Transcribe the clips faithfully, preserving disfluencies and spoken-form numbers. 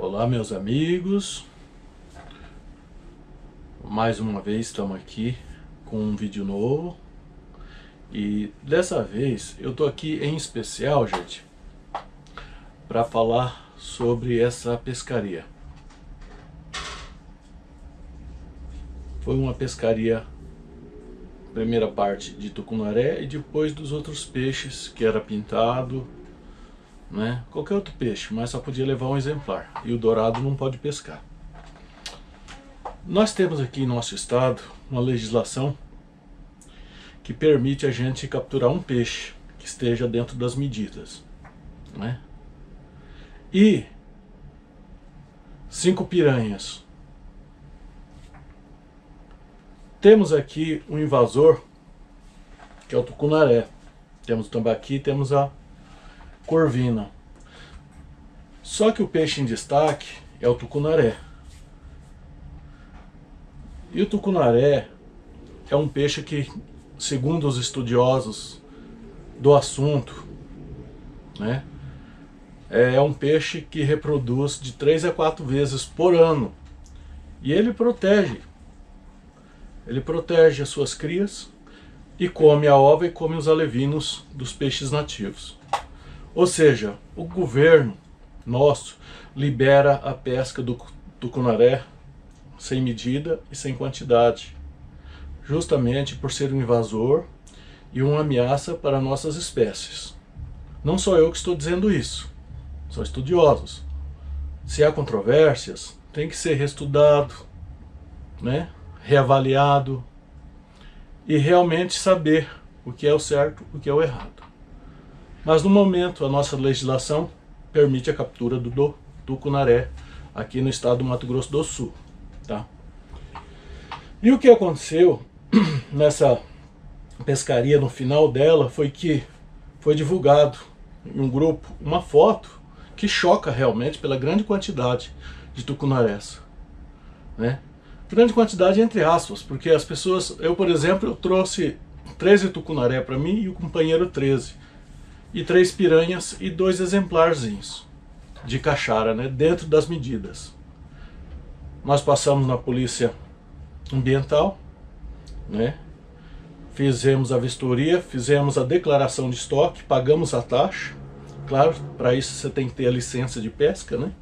Olá, meus amigos, mais uma vez estamos aqui com um vídeo novo e dessa vez eu tô aqui em especial, gente, para falar sobre essa pescaria. Foi uma pescaria, primeira parte de tucunaré e depois dos outros peixes, que era pintado, né? Qualquer outro peixe, mas só podia levar um exemplar, e o dourado não pode pescar. Nós temos aqui em nosso estado uma legislação que permite a gente capturar um peixe que esteja dentro das medidas, né? E cinco piranhas. Temos aqui um invasor, que é o tucunaré. Temos o tambaqui, temos a corvina. Só que o peixe em destaque é o tucunaré. E o tucunaré é um peixe que, segundo os estudiosos do assunto, né, é um peixe que reproduz de três a quatro vezes por ano. E ele protege. Ele protege as suas crias e come a ova e come os alevinos dos peixes nativos. Ou seja, o governo nosso libera a pesca do tucunaré sem medida e sem quantidade, justamente por ser um invasor e uma ameaça para nossas espécies. Não sou eu que estou dizendo isso, são estudiosos. Se há controvérsias, tem que ser reestudado, né? Reavaliado e realmente saber o que é o certo e o que é o errado. Mas no momento a nossa legislação permite a captura do tucunaré aqui no estado do Mato Grosso do Sul, tá? E o que aconteceu nessa pescaria, no final dela, foi que foi divulgado em um grupo uma foto que choca realmente pela grande quantidade de tucunarés, né? Grande quantidade entre aspas, porque as pessoas, eu por exemplo, eu trouxe treze tucunaré para mim e o companheiro treze. E três piranhas e dois exemplarzinhos de caixara, né, dentro das medidas. Nós passamos na polícia ambiental, né, fizemos a vistoria, fizemos a declaração de estoque, pagamos a taxa. Claro, para isso você tem que ter a licença de pesca, né?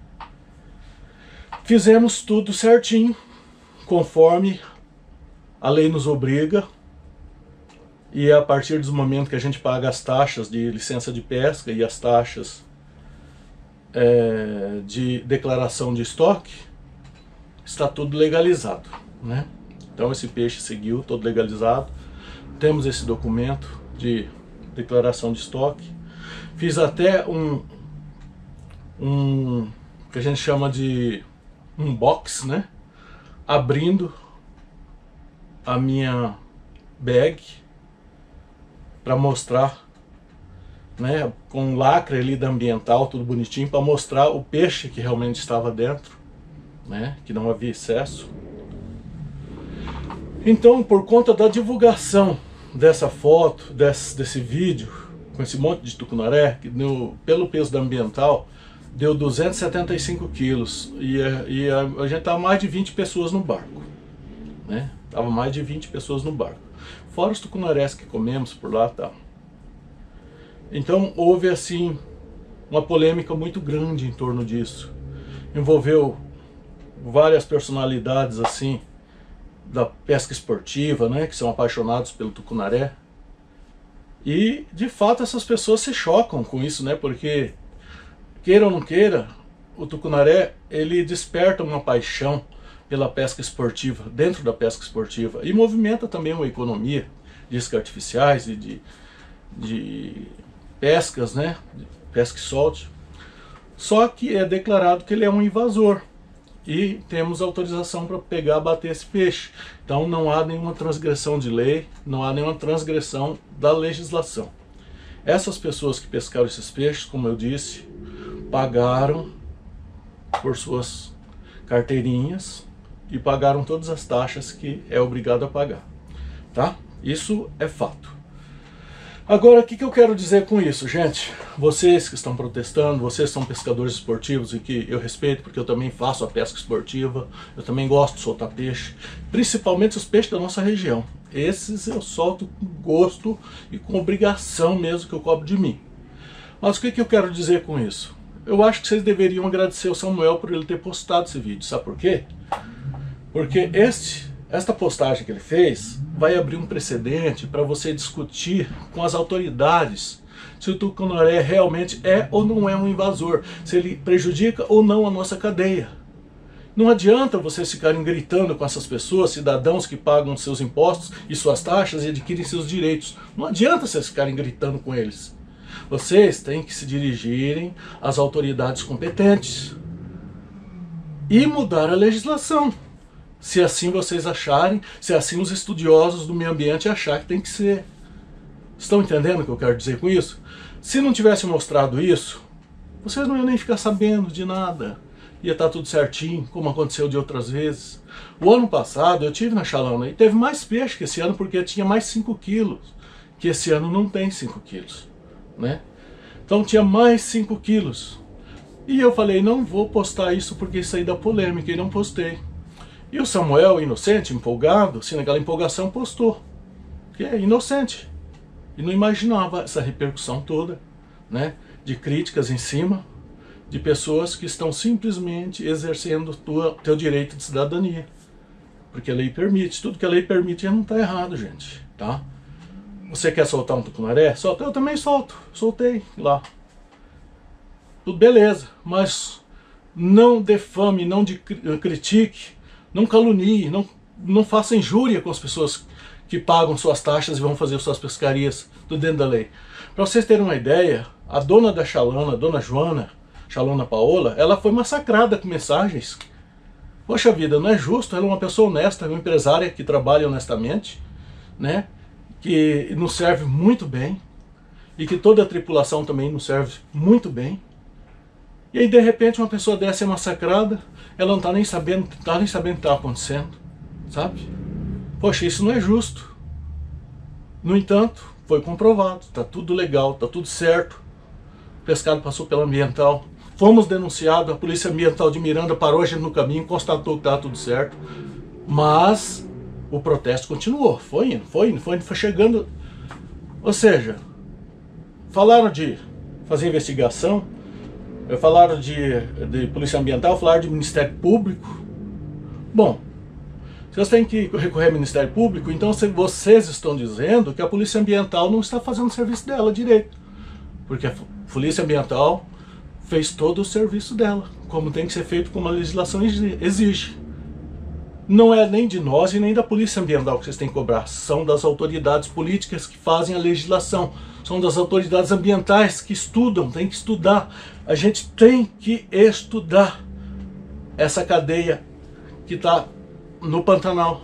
Fizemos tudo certinho, conforme a lei nos obriga. E a partir do momento que a gente paga as taxas de licença de pesca e as taxas é, de declaração de estoque, está tudo legalizado, né? Então esse peixe seguiu todo legalizado. Temos esse documento de declaração de estoque. Fiz até um, um que a gente chama de um box, né? Abrindo a minha bag para mostrar, né, com um lacre ali da ambiental, tudo bonitinho, para mostrar o peixe que realmente estava dentro, né, que não havia excesso. Então, por conta da divulgação dessa foto, desse, desse vídeo, com esse monte de tucunaré, que deu, pelo peso da ambiental, deu duzentos e setenta e cinco quilos, e, e a, a gente estava mais de vinte pessoas no barco, né, tava mais de vinte pessoas no barco. Fora os tucunarés que comemos por lá, tá? Então houve assim uma polêmica muito grande em torno disso. Envolveu várias personalidades assim da pesca esportiva, né, que são apaixonados pelo tucunaré. E de fato essas pessoas se chocam com isso, né? Porque queira ou não queira, o tucunaré ele desperta uma paixão pela pesca esportiva, dentro da pesca esportiva, e movimenta também uma economia de iscas artificiais e de, de pescas, né, de pesca e solte. Só que é declarado que ele é um invasor e temos autorização para pegar e bater esse peixe. Então não há nenhuma transgressão de lei, não há nenhuma transgressão da legislação. Essas pessoas que pescaram esses peixes, como eu disse, pagaram por suas carteirinhas e pagaram todas as taxas que é obrigado a pagar, tá? Isso é fato. Agora, o que, que eu quero dizer com isso, gente? Vocês que estão protestando, vocês são pescadores esportivos e que eu respeito, porque eu também faço a pesca esportiva, eu também gosto de soltar peixe, principalmente os peixes da nossa região. Esses eu solto com gosto e com obrigação mesmo que eu cobro de mim. Mas o que, que eu quero dizer com isso? Eu acho que vocês deveriam agradecer ao Samuel por ele ter postado esse vídeo. Sabe por quê? Porque este, esta postagem que ele fez vai abrir um precedente para você discutir com as autoridades se o tucunaré realmente é ou não é um invasor, se ele prejudica ou não a nossa cadeia. Não adianta vocês ficarem gritando com essas pessoas, cidadãos que pagam seus impostos e suas taxas e adquirem seus direitos. Não adianta vocês ficarem gritando com eles. Vocês têm que se dirigirem às autoridades competentes e mudar a legislação. Se assim vocês acharem, se assim os estudiosos do meio ambiente acharem que tem que ser. Estão entendendo o que eu quero dizer com isso? Se não tivesse mostrado isso, vocês não iam nem ficar sabendo de nada. Ia estar tudo certinho, como aconteceu de outras vezes. O ano passado eu tive na Xalana e teve mais peixe que esse ano, porque tinha mais cinco quilos, que esse ano não tem cinco quilos. Né? Então tinha mais cinco quilos. E eu falei, não vou postar isso porque isso aí dá polêmica, e não postei. E o Samuel, inocente, empolgado, assim, naquela empolgação, postou. Que é inocente. E não imaginava essa repercussão toda, né, de críticas em cima de pessoas que estão simplesmente exercendo tua, teu direito de cidadania. Porque a lei permite. Tudo que a lei permite já não está errado, gente. Tá? Você quer soltar um tucunaré? Solta. Eu também solto. Soltei lá. Tudo beleza. Mas não defame, não de, critique, não calunie, não, não faça injúria com as pessoas que pagam suas taxas e vão fazer suas pescarias do dentro da lei. Para vocês terem uma ideia, a dona da Xalana, a dona Joana, Xalana Paola, ela foi massacrada com mensagens. Poxa vida, não é justo, ela é uma pessoa honesta, uma empresária que trabalha honestamente, né? Que nos serve muito bem, e que toda a tripulação também nos serve muito bem. E aí de repente uma pessoa dessa é massacrada, ela não está nem sabendo, tá nem sabendo o que está acontecendo, sabe? Poxa, isso não é justo. No entanto, foi comprovado, está tudo legal, está tudo certo. O pescado passou pela ambiental. Fomos denunciados, a Polícia Ambiental de Miranda parou a gente no caminho, constatou que estava tudo certo. Mas o protesto continuou, foi indo, foi indo, foi indo, foi chegando. Ou seja, falaram de fazer investigação, falaram de, de Polícia Ambiental, falaram de Ministério Público. Bom, se vocês têm que recorrer ao Ministério Público, então vocês estão dizendo que a Polícia Ambiental não está fazendo o serviço dela direito. Porque a Polícia Ambiental fez todo o serviço dela, como tem que ser feito, como a legislação exige. Não é nem de nós e nem da Polícia Ambiental que vocês têm que cobrar, são das autoridades políticas que fazem a legislação, são das autoridades ambientais que estudam, tem que estudar. A gente tem que estudar essa cadeia que está no Pantanal.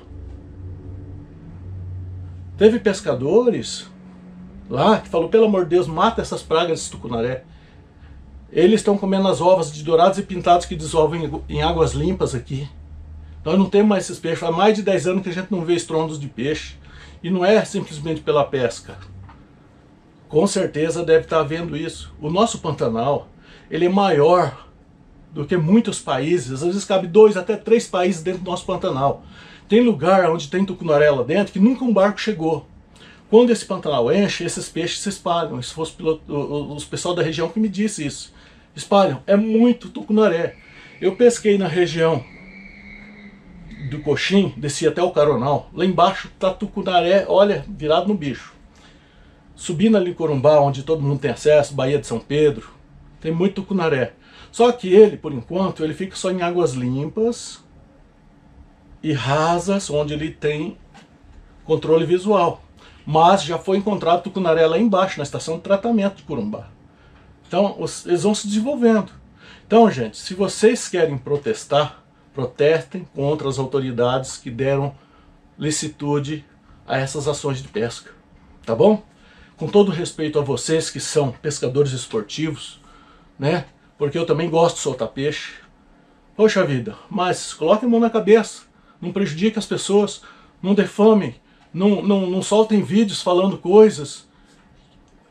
Teve pescadores lá que falou, pelo amor de Deus, mata essas pragas de tucunaré. Eles estão comendo as ovas de dourados e pintados que desolvem em águas limpas aqui. Nós não temos mais esses peixes. Há mais de dez anos que a gente não vê estrondos de peixe. E não é simplesmente pela pesca. Com certeza deve estar havendo isso. O nosso Pantanal, ele é maior do que muitos países. Às vezes cabe dois, até três países dentro do nosso Pantanal. Tem lugar onde tem tucunaré lá dentro que nunca um barco chegou. Quando esse Pantanal enche, esses peixes se espalham. Isso foi os pessoal da região que me disse isso. Espalham. É muito tucunaré. Eu pesquei na região do Coxim, desci até o Caronal. Lá embaixo tá tucunaré, olha, virado no bicho. Subindo ali em Corumbá, onde todo mundo tem acesso, Baía de São Pedro, tem muito tucunaré. Só que ele, por enquanto, ele fica só em águas limpas e rasas, onde ele tem controle visual. Mas já foi encontrado tucunaré lá embaixo, na estação de tratamento de Corumbá. Então, os, eles vão se desenvolvendo. Então, gente, se vocês querem protestar, protestem contra as autoridades que deram licitude a essas ações de pesca. Tá bom? Com todo respeito a vocês que são pescadores esportivos, né? Porque eu também gosto de soltar peixe. Poxa vida, mas coloquem a mão na cabeça. Não prejudiquem as pessoas, não defamem, não, não, não soltem vídeos falando coisas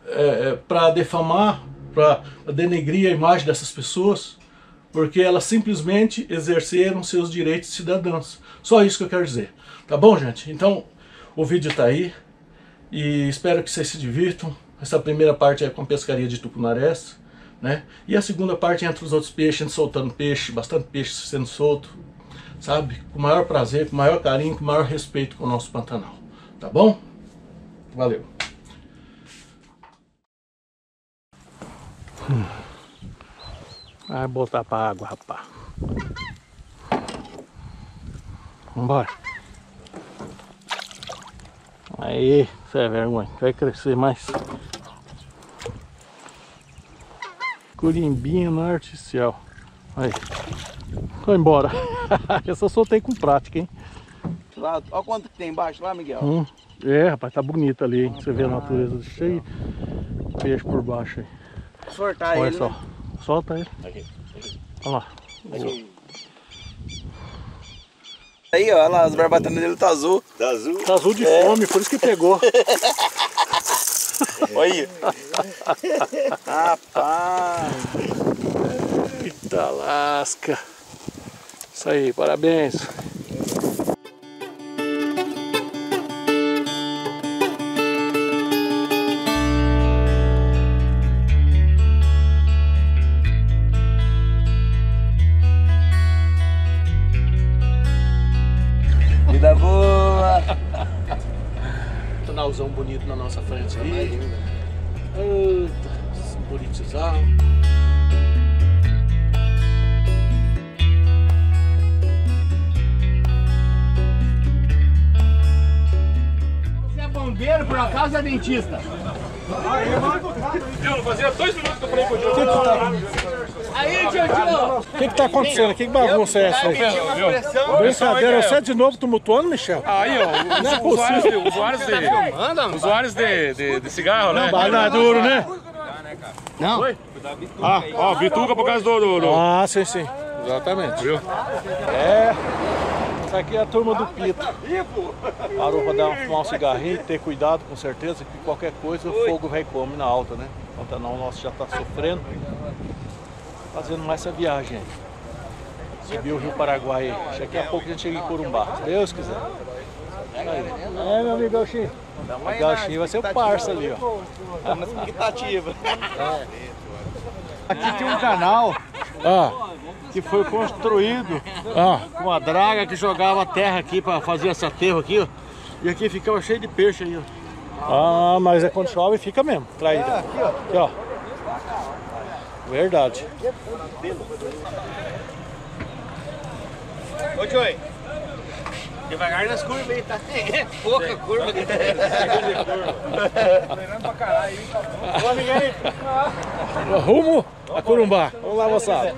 é, para defamar, para denegrir a imagem dessas pessoas, porque elas simplesmente exerceram seus direitos cidadãos. Só isso que eu quero dizer. Tá bom, gente? Então, o vídeo tá aí e espero que vocês se divirtam. Essa primeira parte é com a pescaria de tucunarés, né? E a segunda parte é entre os outros peixes, a gente soltando peixe, bastante peixe sendo solto, sabe? Com o maior prazer, com o maior carinho, com o maior respeito com o nosso Pantanal. Tá bom? Valeu! Hum. Vai botar pra água, rapaz. Vambora. Aí, você é vergonha. Vai crescer mais. Curimbinha artificial. Aí. Tô embora. Essa eu soltei com prática, hein? Lá, olha quanto que tem embaixo lá, Miguel. Hum. É, rapaz, tá bonito ali, hein? Você vê a natureza cheia de peixe por baixo aí. Soltar Olha ele, só. né? Solta ele. Olha lá. Aqui. Aí, ó, lá, as barbatanas dele tá azul. Tá azul? Tá azul de é. fome, por isso que pegou. Olha. Rapaz. Eita lasca. Isso aí, parabéns. Vida boa. Tonalzão bonito na nossa frente aí. Eita, bonitizar. Você é bombeiro, por acaso é dentista? Eu não fazia dois minutos que eu falei com o Diogo. Aí, Diogo! O que que tá acontecendo? Que bagunça é essa aí? Brincadeira, você é de novo tumultuando, Michel? Aí, ó, Não é os usuários de, possível. usuários de, usuários de, de, de cigarro, né? Bala duro, né? Não. Oi? Ah, ó, bituca por causa do... do, do... Ah, sim, sim. Exatamente. Viu? É. Essa aqui é a turma do Pito. Parou pra dar, fumar um cigarrinho, ter cuidado com certeza que qualquer coisa o fogo vai come na alta, né? O Pantanal nosso já tá sofrendo. Fazendo mais essa viagem aí. Subiu o Rio Paraguai aí. Daqui a pouco a gente chega em Corumbá, se Deus quiser. Aí. É, meu amigo Gauchinho. O Gauchinho vai ser o parça ali, ó. Tá na expectativa. Aqui tem um canal Ah, que foi construído ah. com a draga que jogava terra aqui pra fazer esse aterro aqui, ó. E aqui ficava cheio de peixe aí, ó. Ah, mas é quando chove fica mesmo, traída. Aqui, ó. Aqui, ó. Verdade. Ô, Joey. Devagar nas curvas aí, tá? É pouca curva. Ô, ninguém. Rumo a Corumbá. Vamos lá, moçada.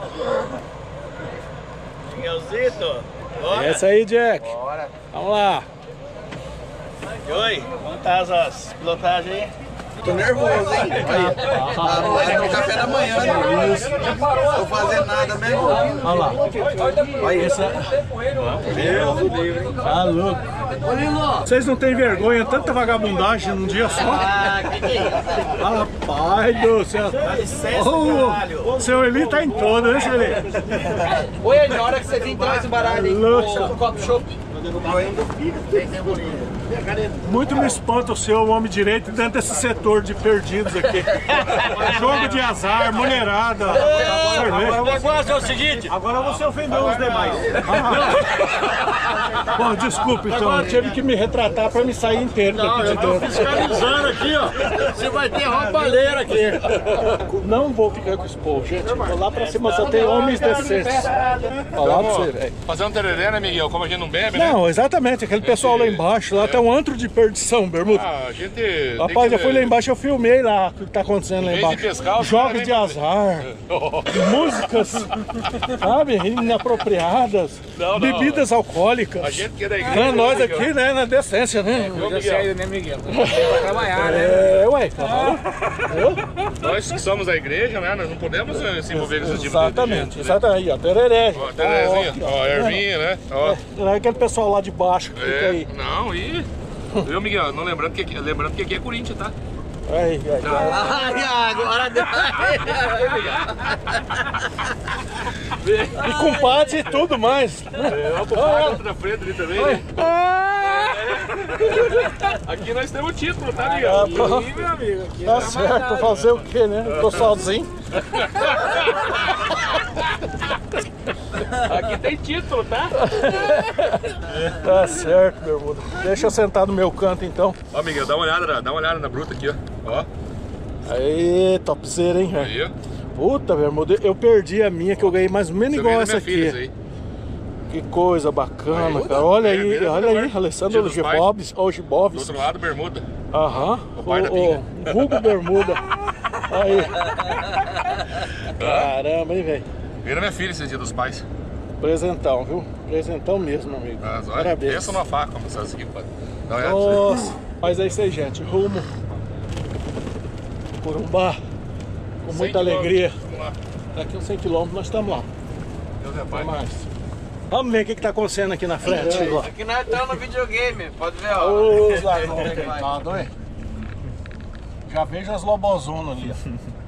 Miguelzito. Bora. Essa aí, Jack. Bora. Vamos lá. Joey, como tá as, as pilotagens aí? Tô nervoso, hein? Aí. É o café da manhã, né? Não tô fazendo nada mesmo. Olha lá. Olha essa. Deus do livro, hein? Tá louco. Vocês não têm vergonha, tanta vagabundagem num dia só? Ah, que que é isso? Rapaz do céu. Dá licença, Oh, caralho. seu Eli tá em todo, né, seu Eli? Oi, na hora que você vir, traz o baralho aí. Louco. O copo chopp. Muito me espanta o seu homem direito dentro desse setor de perdidos aqui. Jogo de azar, mulherada, cerveja. O negócio é o seguinte. Agora você ofendeu os demais. Ah. Bom, desculpa então, eu tive que me retratar pra me sair inteiro daqui de dentro. Fiscalizando aqui, ó. Você vai ter roubalheira aqui. Não vou ficar com esse povo, gente. Vou lá pra cima, só tem homens decentes. Falar pra você, velho. Fazer um tereré, né, Miguel? Como a gente não bebe, né? Não, exatamente, aquele pessoal lá embaixo, lá tem um antro de perdição, Bermuda. Ah, a gente... tem Rapaz, que- eu fui lá embaixo, eu filmei lá o que tá acontecendo lá Em vez de embaixo. pescar, os Jogos caras de vêm- azar, músicas, sabe, inapropriadas, Não, não. bebidas alcoólicas. A gente que é da igreja... Pra nós Miguel. aqui, né, na decência, né? Viu, Miguel? né, Miguel? Pra trabalhar, né? É, ué, claro. Nós que somos da igreja, né? Nós não podemos eh, se envolver nesse tipo de- de Exatamente, gente, né? exatamente. Aí, ó, tereré. Ó, tererézinha, Ah, ó, ervinha, né? Ó. Não é aquele pessoal lá de baixo que fica É, aí. não, e... Viu, Miguel? Não lembrando que, aqui, lembrando que aqui é Corinthians, tá? Ai, ai, ai. Ai, agora deu. E compadre e tudo mais. É, o compadre na frente ali também, né? Aqui nós temos o título, tá ligado? Ah, Ih, meu amigo, aqui tá certo, fazer o que, né? Eu tô sozinho. Aqui tem título, tá? Tá certo, bermuda. Deixa eu sentar no meu canto então. Ó, Miguel, dá uma olhada, na- dá uma olhada na bruta aqui, ó. Ó. Aí, topzera, hein, velho? Aí, ó. Puta, bermuda, eu perdi a minha que eu ganhei mais ou menos Você igual vê da essa minha filha aqui. isso aí. Que coisa bacana, Aí, cara. Olha é, aí, vira olha do aí, mar. Alessandro Dia dos Gibobs, ou Do Gibobs. outro lado, bermuda. Aham. O pai da O, pinga. o Hugo Bermuda. Aí. Caramba, hein, velho? Vira minha filha esse dia dos pais. Presentão, viu? Presentão mesmo, amigo. Mas olha, Parabéns. pensa numa faca, como essa aqui, pode. Dá uma olhada pra você. Nossa, mas é isso aí, gente. Rumo Corumbá. Com cem muita quilômetros. alegria. Vamos lá. Daqui uns cem quilômetros nós estamos lá. Deus é Até pai. mais. Vamos ver o que está acontecendo aqui na frente. Agora. Aqui nós estamos no videogame, pode ver, ó. Os ladrões coitados, hein? Já vejo as lobozonas ali.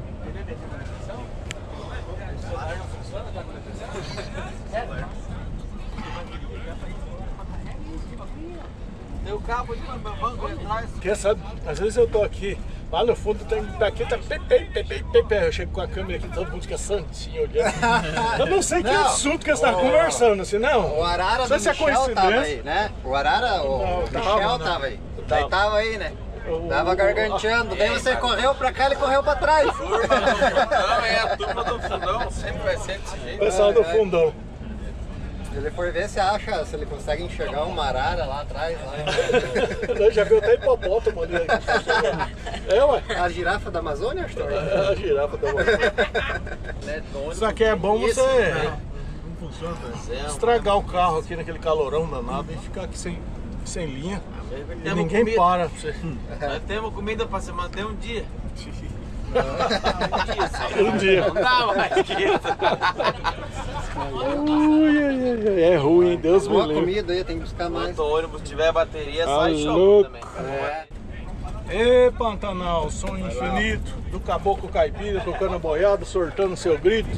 Tem o cabo de banco ali atrás. Porque sabe, às vezes eu tô aqui, lá no fundo tem daqui tá pepe, pepe, pepe. Eu chego com a câmera aqui, todo mundo fica santinho olhando. Eu não sei que Não. assunto que eles estão conversando, assim, não. O Arara Não do sei se é Michel tava coincidência. aí, né? O Arara, o Não, Michel tava, tava, não. aí. Tava. Aí tava aí, né? O- Tava garganteando. Daí você correu pra cá, ele correu pra trás. Não, é a turma do fundão, sempre vai ser desse O jeito. pessoal do É, é. fundão. Ele foi ver se acha, se ele consegue enxergar uma arara lá atrás. Lá. Eu já viu até hipopótamo ali. É, ué. A girafa da Amazônia, Astor? É a girafa da mãe. Isso aqui é bom você estragar o carro aqui naquele calorão danado e ficar aqui sem, sem linha. E Temos ninguém comida. para. Pra você. Nós temos comida pra se manter um dia. Um dia. Não dá mais que isso. Ui, ai, ai, ai, é ruim, Deus me Boa livre. comida aí, tem que buscar mais. Quando o ônibus tiver bateria, Tá sai show louco. também. Ê, Pantanal, som infinito do caboclo caipira tocando boiada, sortando seu grito.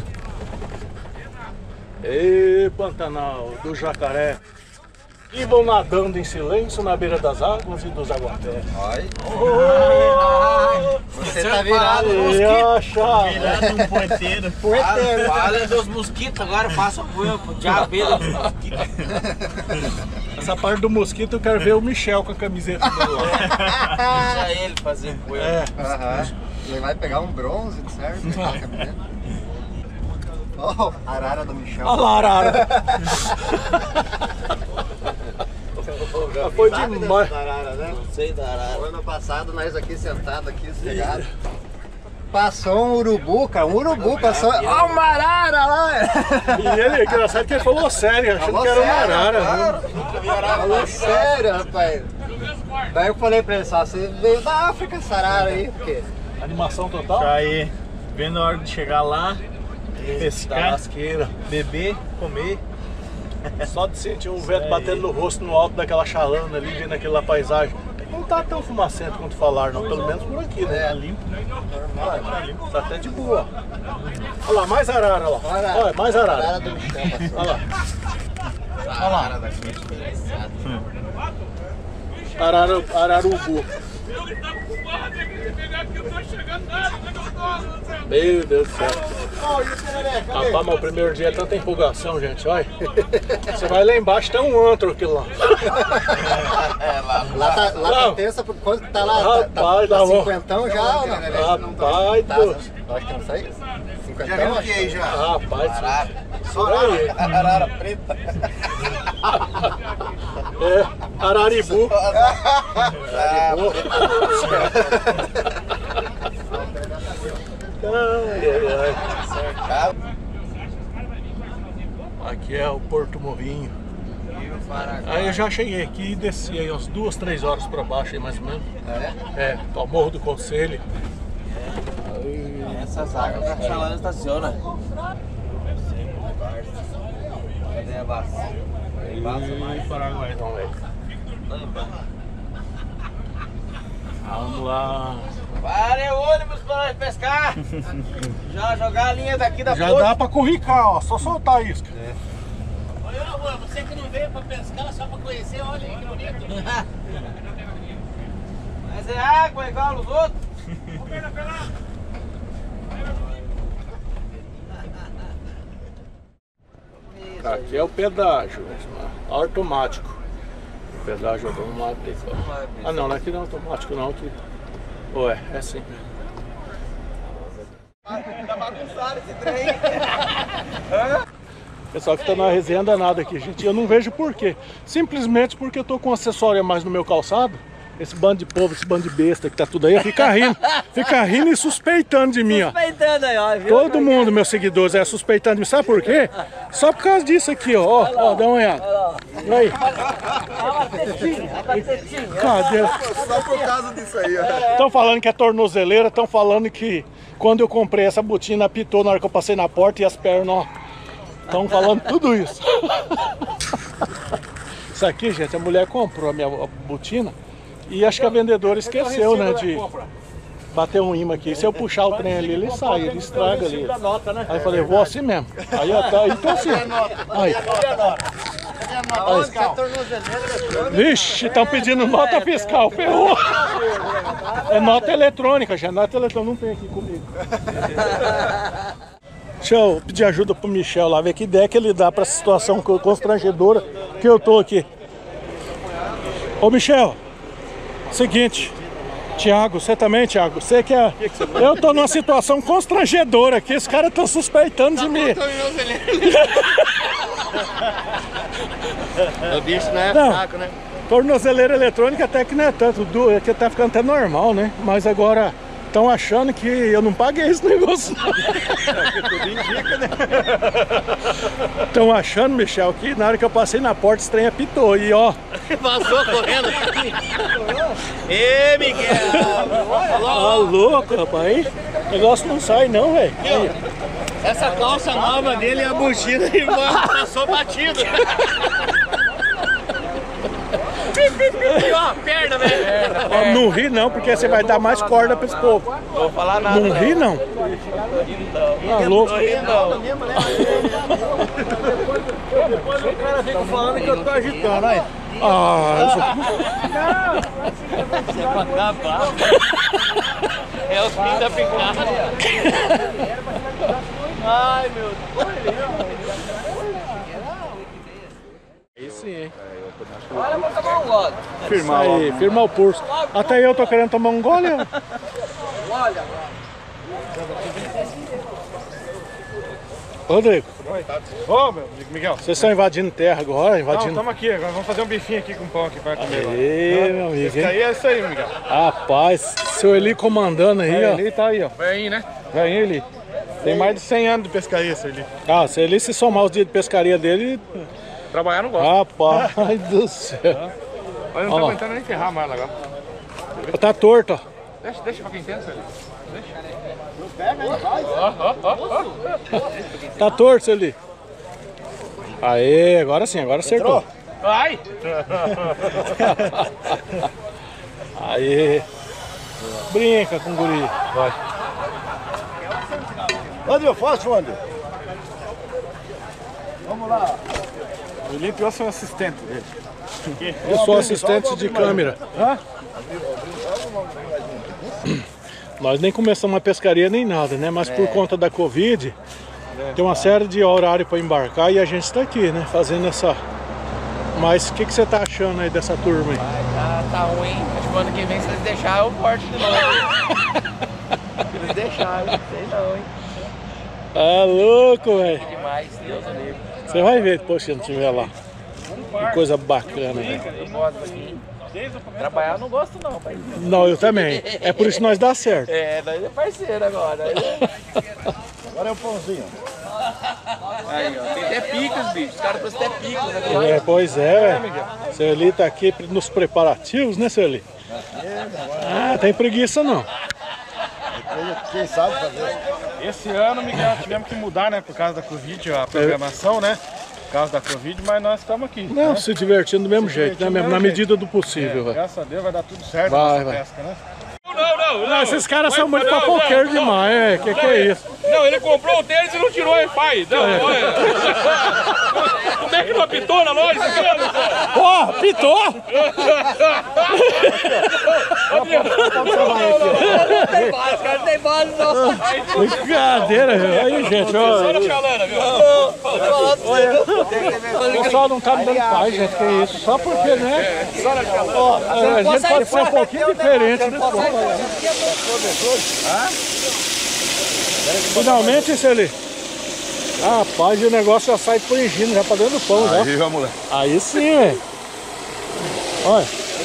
Ê, Pantanal do jacaré. E vão nadando em silêncio na beira das águas e dos aguapés. Olha, Oh, você tá virado. e acha. um poeteiro. Fala, fala dos mosquitos agora, passa o diabeiro dos mosquitos. Essa parte do mosquito eu quero ver o Michel com a camiseta dele lá. Deixa ele fazer poeira. É, Aham. Ele vai pegar um bronze, certo? Oh, arara do Michel. olha lá, arara. Ah, foi Sabe demais. dessa arara, né? Não sei da arara. O ano passado, nós aqui sentados, aqui sossegados. Passou um urubu, cara. Um urubu passou. Ó, uma arara lá! E ele, é engraçado que ele falou sério, achando Falou que era uma sério, arara. claro. Né? Falou sério, rapaz. Daí eu falei pra ele só, você veio da África essa arara aí, porque Animação total? Aí, vendo a hora de chegar lá, Da pescar, lasqueira. beber, comer. Só de sentir o vento batendo no rosto no alto daquela chalana ali, vendo aquela paisagem. Não tá tão fumacento quanto falaram, não. Pelo menos por aqui, né? É. Limpo, né? Normal, tá até de boa. Olha lá, mais arara lá. Arara. Olha, mais arara. arara do Michel passou. Olha lá. Olha lá. Arara, ararubu. Meu Deus do céu. Rapaz, mas o primeiro dia é tanta empolgação, gente, olha. Você vai lá embaixo, tem um antro aqui lá. Lá tá, lá Não. tá tensa, por quanto que tá lá? Tá, Rapaz, tá, dá tá bom. cinquentão já ou não? Rapaz, Tá, do... acho que não sei. Cinquentão, acho que já. Rapaz, isso aí. Arara preta. É, Araribu. Araribu. Ai, ai, ai. Aqui é o Porto Morrinho. Aí eu já cheguei aqui e desci aí umas duas, três horas pra baixo aí mais ou menos. É, ao Morro do Conselho. Essas águas da Chalana estaciona. Cadê a vacina? E Paraguai não, velho. Vamos lá. Parem o ônibus pra nós pescar. Já jogar a linha daqui da Já ponte. dá pra curricar, ó. Só soltar a isca. É. Olha, Juan, você que não veio pra pescar, só pra conhecer, olha aí que bonito. Mas é água igual os outros. Aqui é o pedágio, automático. O pedágio automático. Ah não, aqui não é automático não, aqui. Ué, é sim. Tá bagunçado esse trem. Pessoal que tá na resenha danada aqui, gente. Eu não vejo por quê. Simplesmente porque eu tô com um acessório a mais no meu calçado. Esse bando de povo, esse bando de besta que tá tudo aí, fica rindo. Fica rindo e suspeitando de mim, ó. Suspeitando aí, ó. Viu? Todo mundo, meus seguidores, é suspeitando de mim. Sabe por quê? Só por causa disso aqui, ó. Ó, ó, dá uma olhada. Aí. Cadê? Só por causa disso aí, ó. Estão falando que é tornozeleira, estão falando que quando eu comprei essa botina apitou na hora que eu passei na porta e as pernas, ó. Estão falando tudo isso. Isso aqui, gente, a mulher comprou a minha botina e acho que a vendedora esqueceu, né, de bater um imã aqui. Se eu puxar o trem ali, ele sai, ele estraga ali. Aí eu falei, vou assim mesmo. Aí eu tô, então assim. Aí. Vixe, estão pedindo nota fiscal, ferrou. É nota eletrônica, já nota eletrônica, não tem aqui comigo. Deixa eu pedir ajuda pro Michel lá, ver que ideia que ele dá pra essa situação constrangedora que eu tô aqui. Ô Michel, seguinte, Thiago, você também, Thiago, você que é... Eu tô numa situação constrangedora aqui, os caras estão suspeitando de mim. O bicho não é Não. fraco, né? Tornozeleira eletrônica até que não é tanto, é que tá ficando até normal, né? Mas agora estão achando que eu não paguei esse negócio. Estão achando, Michel, que na hora que eu passei na porta esse trem apitou e ó. Vazou correndo. Ê, Miguel! Tá louco, rapaz, hein? O negócio não sai não, velho. Essa calça nova dele é a mochila e passou batido. E ó, perna, velho. Ó, não ri não, porque você vai dar mais corda pra esse povo. Não vou falar nada. Não ri não. Tá louco. Depois o cara fica falando que eu tô agitando, aí. Ah, Isso é pra acabar. É o fim da picada. Ai, meu Deus. aí sim, hein? Olha, vou tomar um gole. Firmar aí, firmar o pulso. Até eu tô querendo tomar um gole. Olha. Rodrigo, Ô, meu Miguel. vocês estão invadindo terra agora? Não, Invadindo... estamos aqui, agora vamos fazer um bifinho aqui com pão aqui para comer lá. Aê, meu amigo, Esse hein? aí é isso aí, Miguel. Rapaz, seu Eli comandando aí, ó. Ele tá aí, ó. Vai aí, né? Vem ele. Tem mais de cem anos de pescaria, esse ali. Ah, se ele se somar os dias de pescaria dele... Trabalhar não gosta. Rapaz do céu. Olha, não Ó. tá aguentando nem ferrar mais agora. Tá torto, ó. Deixa, deixa pra quem tem, Célio. Tá torto, seu Eli. Aê, agora sim, agora acertou. Ai! Aê. Brinca com o guri. Vai. André, fácil, André. O Lipe é o seu assistente dele. Eu sou assistente de câmera. Nós nem começamos a pescaria nem nada, né? Mas por conta da Covid, tem uma série de horário para embarcar e a gente está aqui, né? Fazendo essa... Mas o que, que você tá achando aí dessa turma aí? Tá, tá ruim. Acho que ano que vem, se eles deixarem, eu corto de novo. Se eles deixarem, não sei não, hein? Tá louco, velho. Demais, Deus o livre. Você vai ver depois se não estiver lá. Que coisa bacana, velho. Eu gosto aqui. Trabalhar eu não gosto não, pai. Não, eu também. É por isso que nós dá certo. É, nós é parceiro agora. Agora é o pãozinho. Aí, ó, tem até picos, bicho. Os caras trouxeram até picos, né? É, pois é, velho. Seu Eli tá aqui nos preparativos, né, seu Eli? Ah, tem preguiça não. Quem sabe fazer? Esse ano, Miguel, tivemos que mudar, né? Por causa da Covid, a programação, né? Por causa da Covid, mas nós estamos aqui. Não, né? se divertindo do mesmo jeito, né? divertindo do Na mesmo medida do É, possível, velho. graças a Deus vai dar tudo certo Vai, nessa vai. pesca, né? Não, não! não, não. Esses caras são Mas, muito não, fofoqueiros não, demais, é. Que que é isso? Não, ele comprou o tênis e não tirou o Wi-Fi. Não, É. olha. Como é que não apitou na loja? Ó, oh, pitou! Tem base, cara, não tem base não. Brincadeira, viu? Aí, gente, ó. O pessoal não tá me dando paz, gente, que é isso. Só porque, né? Ó, a gente pode ser um pouquinho diferente, né? Finalmente, isso ali. Rapaz, o negócio já sai pringindo, já tá dentro do pão, já. Aí, vamos lá. Aí sim, velho. Olha.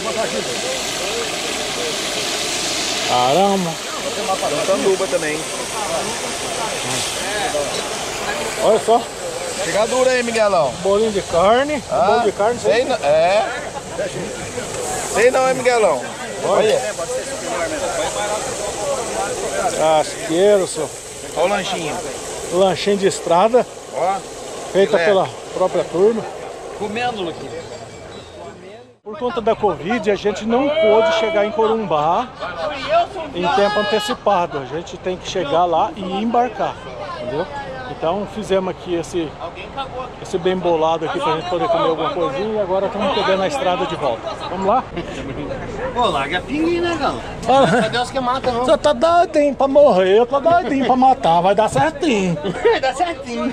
Caramba. Sanduba também. Olha só. Chega dura aí, Miguelão. Bolinho de carne. Ah, Bolinho de carne. sei não. É. Sei não, hein, Miguelão. Olha. Casqueiro, senhor. Olha o lanchinho. Lanchinho de estrada. Ó. Feita filé. pela própria turma. Comendo aqui. Por conta da Covid, a gente não pôde chegar em Corumbá em tempo antecipado. A gente tem que chegar lá e embarcar, entendeu? Então fizemos aqui esse, esse bem bolado aqui pra gente poder comer alguma coisinha e agora estamos pegando a estrada de volta. Vamos lá? Pô, larga a pinguim, né, galo? Ah, Deus que mata, não. você tá doidinho pra morrer, eu tô doidinho pra matar, vai dar certinho. Vai dar certinho.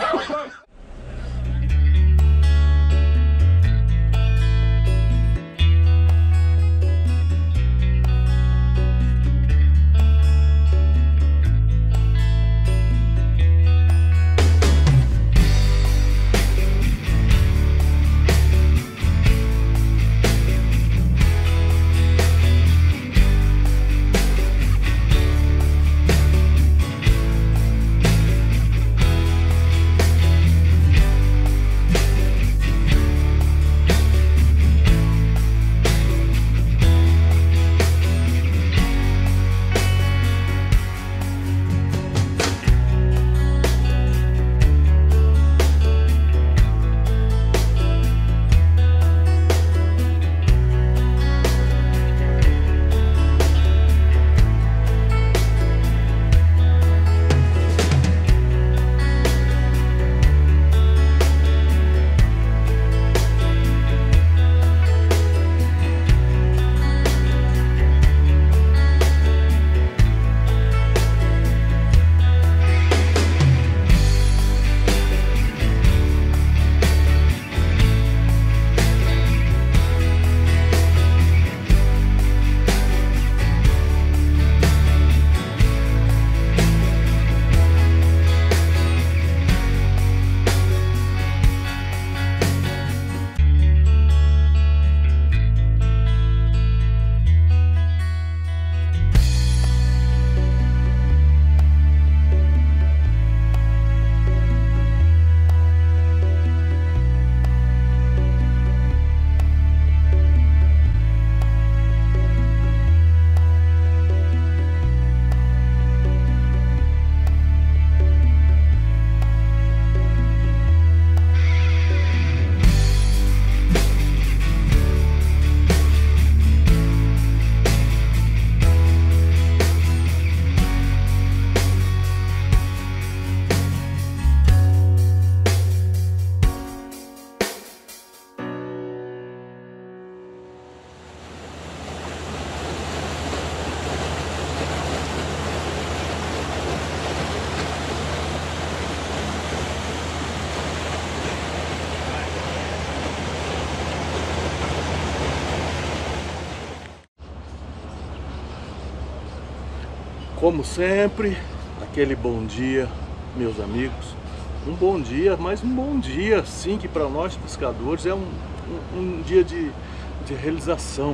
Como sempre, aquele bom dia, meus amigos. Um bom dia, mas um bom dia sim, que para nós pescadores é um, um, um dia de, de realização.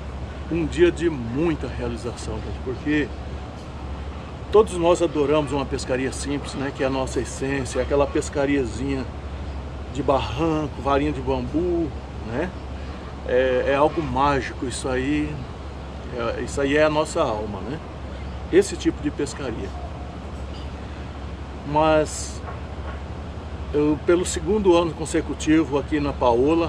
Um dia de muita realização, gente, porque todos nós adoramos uma pescaria simples, né? Que é a nossa essência, aquela pescariazinha de barranco, varinha de bambu, né? É, é algo mágico isso aí, é, isso aí é a nossa alma, né? Esse tipo de pescaria. Mas eu, pelo segundo ano consecutivo aqui na Paola,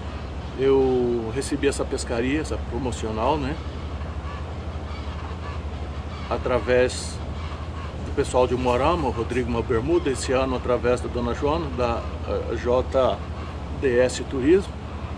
eu recebi essa pescaria, essa promocional, né? através do pessoal de Umuarama, o Rodrigo Malbermuda, esse ano através da Dona Joana, da uh, J D S Turismo.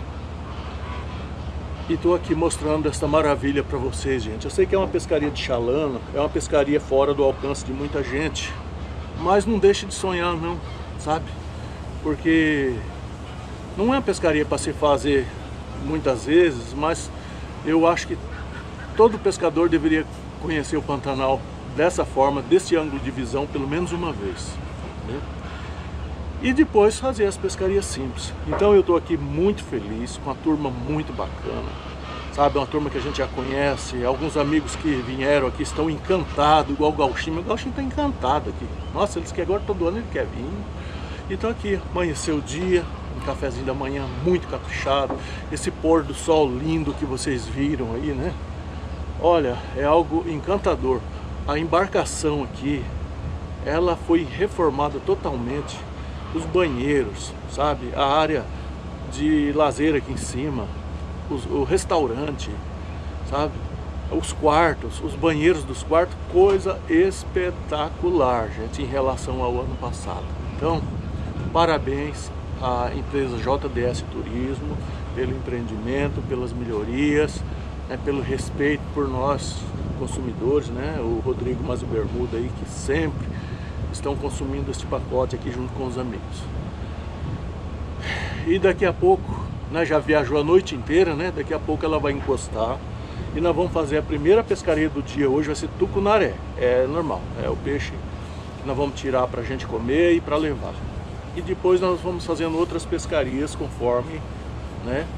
E estou aqui mostrando essa maravilha para vocês, gente. Eu sei que é uma pescaria de chalana, é uma pescaria fora do alcance de muita gente, mas não deixe de sonhar não, sabe? Porque não é uma pescaria para se fazer muitas vezes, mas eu acho que todo pescador deveria conhecer o Pantanal dessa forma, desse ângulo de visão, pelo menos uma vez, né? E depois fazer as pescarias simples. Então eu estou aqui muito feliz, com uma turma muito bacana, sabe? Uma turma que a gente já conhece, alguns amigos que vieram aqui estão encantados, igual o Gauchinho. O Gauchinho está encantado aqui. Nossa, eles querem agora, todo ano ele quer vir. Então aqui, amanheceu o dia, um cafezinho da manhã muito caprichado, esse pôr do sol lindo que vocês viram aí, né? Olha, é algo encantador. A embarcação aqui, ela foi reformada totalmente. Os banheiros, sabe? A área de lazer aqui em cima, os, o restaurante, sabe? Os quartos, os banheiros dos quartos, coisa espetacular, gente, em relação ao ano passado. Então, parabéns à empresa J D S Turismo pelo empreendimento, pelas melhorias, né, pelo respeito por nós consumidores, né? O Rodrigo Malbermuda aí, que sempre estão consumindo este pacote aqui junto com os amigos. E daqui a pouco, né, já viajou a noite inteira, né? Daqui a pouco ela vai encostar e nós vamos fazer a primeira pescaria do dia. Hoje vai ser tucunaré, é normal, é o peixe que nós vamos tirar para a gente comer e para levar. E depois nós vamos fazendo outras pescarias conforme, né,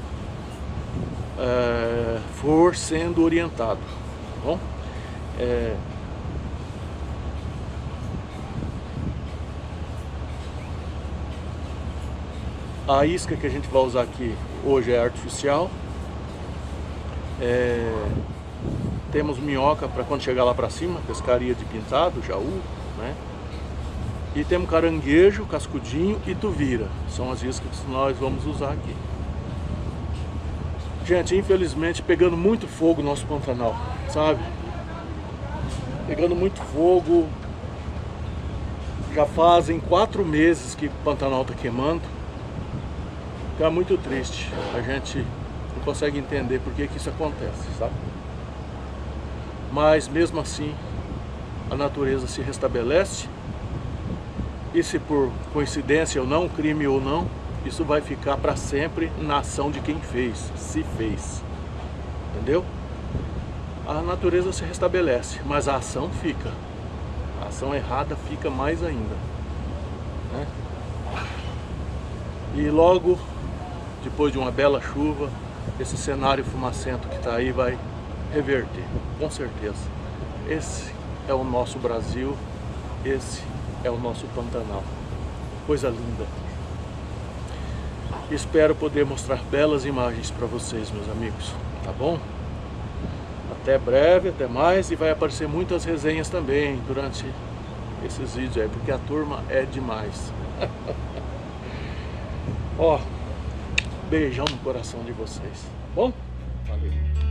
é, for sendo orientado, tá bom? É, A isca que a gente vai usar aqui hoje é artificial. É... Temos minhoca para quando chegar lá para cima, pescaria de pintado, jaú, né? E temos caranguejo, cascudinho e tuvira. São as iscas que nós vamos usar aqui. Gente, infelizmente pegando muito fogo no nosso Pantanal, sabe? Pegando muito fogo. Já fazem quatro meses que o Pantanal está queimando. É muito triste, a gente não consegue entender por que que isso acontece, sabe? Mas mesmo assim, a natureza se restabelece, e se por coincidência ou não, crime ou não, isso vai ficar para sempre na ação de quem fez, se fez, entendeu? A natureza se restabelece, mas a ação fica, a ação errada fica mais ainda, né? E logo depois de uma bela chuva, esse cenário fumacento que está aí vai reverter, com certeza. Esse é o nosso Brasil, esse é o nosso Pantanal. Coisa linda. Espero poder mostrar belas imagens para vocês, meus amigos, tá bom? Até breve, até mais, e vai aparecer muitas resenhas também durante esses vídeos aí, porque a turma é demais. Ó, beijão no coração de vocês, tá bom? Valeu!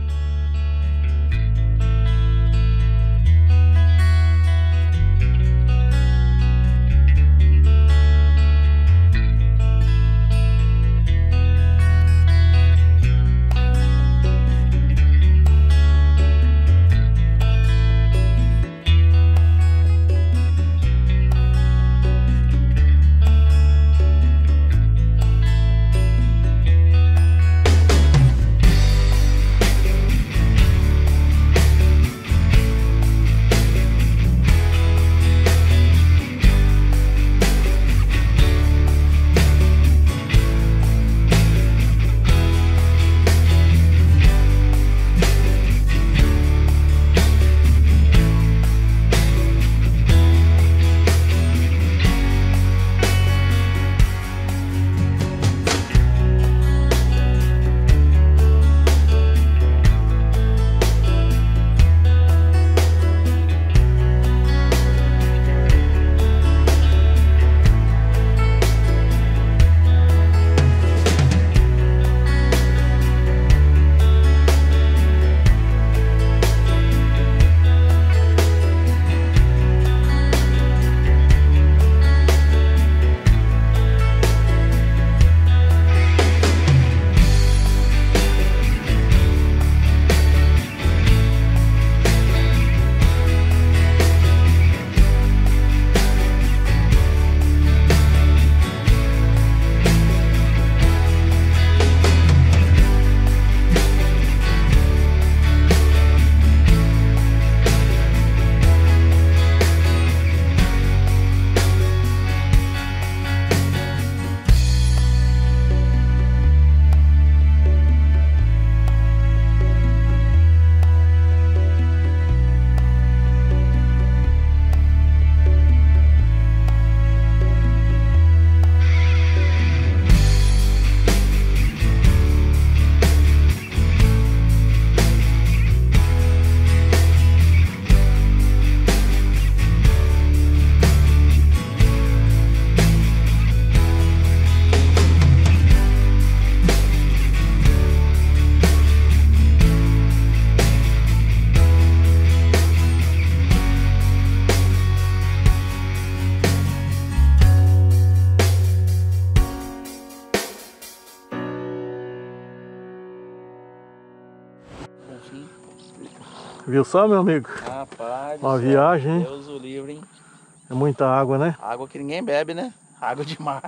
Viu só, meu amigo? Rapaz, Uma viagem, hein? Deus o livre, hein? É muita água, né? Água que ninguém bebe, né? Água demais.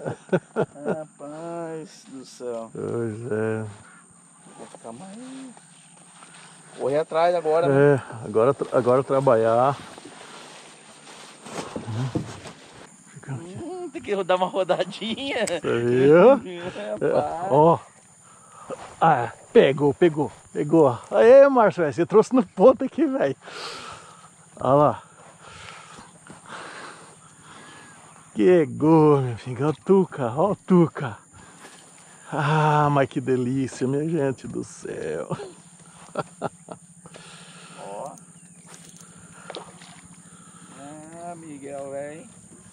Rapaz do céu. Pois é. Vou ficar mais... Correr atrás agora, né? É, agora, agora trabalhar. Hum, tem que dar uma rodadinha. Você viu? É, ó. Ah, pegou, pegou, pegou. Aê, Márcio, você trouxe no ponto aqui, velho. Olha lá. Pegou, meu filho. Olha o tuca, olha o tuca. Ah, mas que delícia, minha gente do céu. Ó. Ah, Miguel, velho.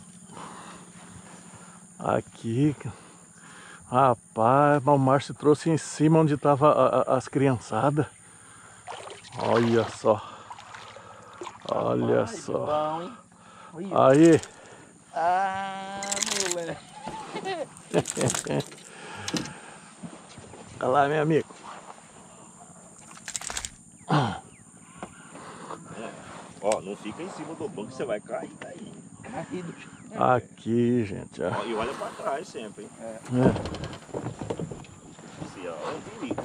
Aqui, rapaz, o Márcio trouxe em cima onde tava a, a, as criançadas. Olha só. Olha Ai, só. bom, hein? Aí. Ah, moleque. Olha lá, meu amigo. Ó, não fica em cima do banco, você vai cair daí. Cair do chão. Aqui, gente. Ó. Ó, e olha pra trás sempre, hein? É. É. Esse, ó, é um perigo.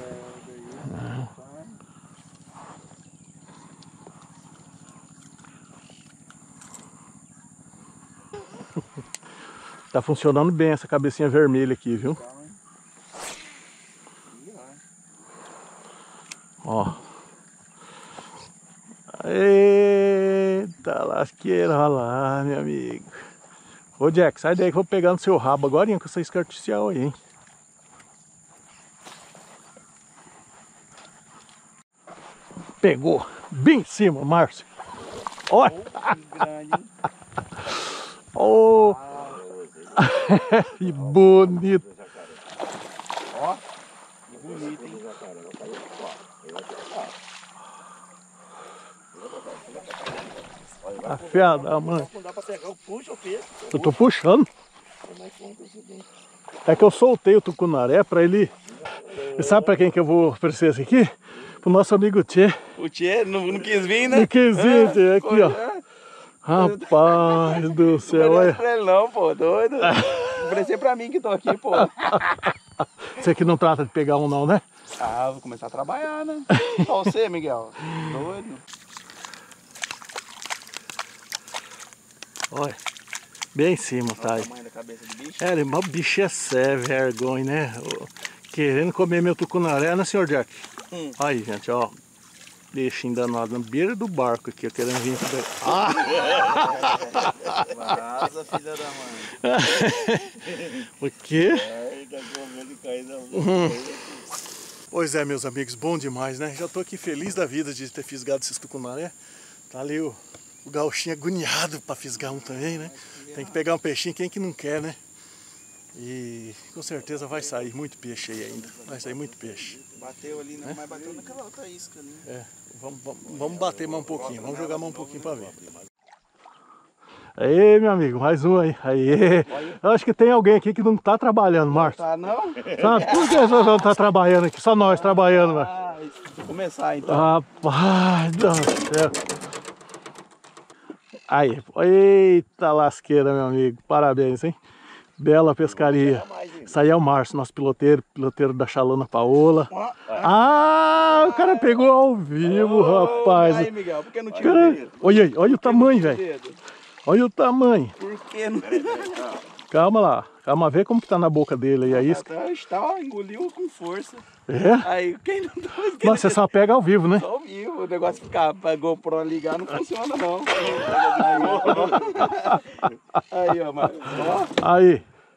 Tá funcionando bem essa cabecinha vermelha aqui, viu? Ó. Eita lasqueira, olha lá, meu amigo. Ô Jack, sai daí que eu vou pegar no seu rabo agora com essa isca artificial aí, hein? Pegou, bem em cima, Márcio. Olha! Oh, que bonito! Ó, que bonito, hein? Afiada, mãe. Não dá pra pegar, eu puxo o peixe. Eu tô puxando. É que eu soltei o tucunaré pra ele. E sabe pra quem que eu vou oferecer esse aqui? Pro nosso amigo Tchê. O Tchê não, não quis vir, né? Não quis vir, Tchê. Aqui, ó. É. Rapaz do céu, Não olha. pra ele não, pô, doido. Oferecer pra mim que tô aqui, pô. Você aqui não trata de pegar um não, né? Ah, vou começar a trabalhar, né? Só você, Miguel. Doido. Olha, bem em cima, tá aí. Olha o tamanho da cabeça do bicho. É, mas o bicho é sério, vergonha, né? Querendo comer meu tucunaré, né, senhor Jack? Hum. Aí, gente, ó. Peixinho danado na beira do barco aqui, ó, querendo vir pra... Ah! Vaza, filha da mãe. O quê? Ai, tá com medo de cair na Pois é, meus amigos, bom demais, né? Já tô aqui feliz da vida de ter fisgado esses tucunaré. Tá ali o, o gauchinho agoniado pra fisgar um também, né? Tem que pegar um peixinho, quem que não quer, né? E com certeza vai sair muito peixe aí ainda. Vai sair muito peixe. Bateu ali, né? Mas bateu naquela outra isca ali. É, vamos, vamos, vamos bater mais um pouquinho, vamos jogar mais um pouquinho pra ver. Aí, meu amigo, mais um aí. Aí. Eu acho que tem alguém aqui que não tá trabalhando, Márcio. Tá, não? Sabe? Por que nós não tá trabalhando aqui? Só nós trabalhando, Márcio. Ah, vou começar então. Rapaz do céu. Aí, eita lasqueira, meu amigo. Parabéns, hein? Bela pescaria. Isso aí é o Márcio, nosso piloteiro, piloteiro da Chalona Paola. Ah, o cara pegou ao vivo, rapaz. Aí, Miguel, por que não tira Cara, o dedo? olha aí, olha o tamanho, Tira o velho. dedo. Olha o tamanho. Por que não? Calma lá, calma, vê como que tá na boca dele aí a isca. Tá, está, ó, engoliu com força. É? Aí, quem não tá... Mas você só pega ao vivo, né? Só ao vivo, o negócio de ficar pra GoPro ligar não funciona não. Aí, ó, mas, ó, Aí.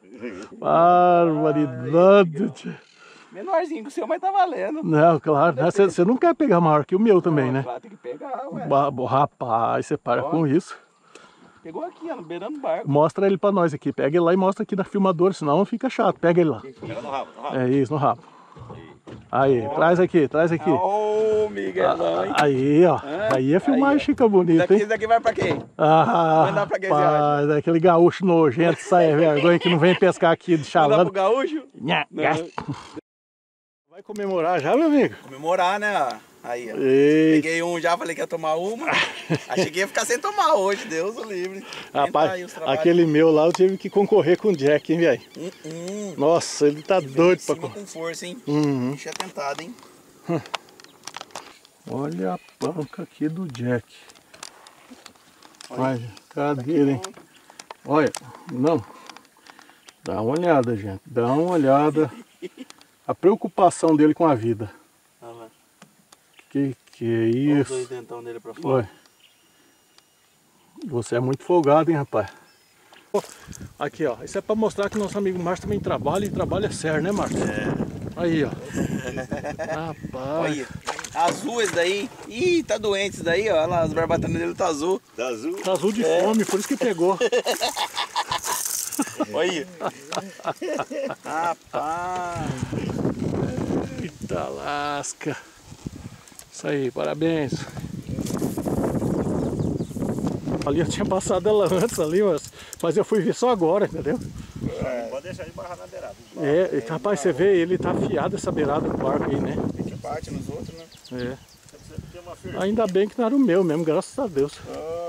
Barbaridade. tio. menorzinho que o seu, mas tá valendo. Não, claro, né? Você, você não quer pegar maior que o meu também, né? Claro, tem que pegar, ué. Ba- Rapaz, você para Ó. com isso. Pegou aqui, ó, beirando o barco. Mostra ele pra nós aqui. Pega ele lá e mostra aqui na filmadora, senão fica chato. Pega ele lá. Pega no rabo, no rabo. É isso, no rabo. Aí, traz aqui, traz aqui. Ô, Miguelão, hein? Aí, ó. Aí a filmagem fica bonita, Daqui, hein? daqui vai pra quem? Ah, Mandar pra que rapaz, aquele gaúcho nojento, sai vergonha que não vem pescar aqui de Mandar chalana. pro gaúcho? Nha, Não. nha. Vai comemorar já, meu amigo? Comemorar, né? Aí, ó. Eita. Peguei um já, falei que ia tomar uma. Achei que ia ficar sem tomar hoje, Deus o livre. Rapaz, aquele meu lá eu tive que concorrer com o Jack, hein, velho? Hum, hum. Nossa, ele tá Ele doido pra correr. Com força, hein? Uhum. Deixa tentado, hein? Olha a panca aqui do Jack. Olha, cadê ele, hein? Olha, não. Dá uma olhada, gente. Dá uma olhada. A preocupação dele com a vida. Olha lá. Que que é Olha isso? os dois dentão dele pra fora. Olha. Você é muito folgado, hein, rapaz? Aqui, ó. Isso é pra mostrar que nosso amigo Márcio também trabalha e trabalha sério, né, Márcio? É. Aí, ó. Rapaz. Olha, azul esse daí. Ih, tá doente esse daí, ó. Olha lá, as barbatanas dele tá azul. Tá azul? Tá azul de É. fome, por isso que pegou. Olha. Rapaz. Eita lasca. Isso aí, parabéns. Ali eu tinha passado ela antes ali, mas, mas eu fui ver só agora, entendeu? É. Pode deixar ele barrar na beirada. É, é, rapaz, você vê, ele tá afiado essa beirada do barco aí, né? A gente bate nos outros, né? É. Ainda bem que não era o meu mesmo, graças a Deus.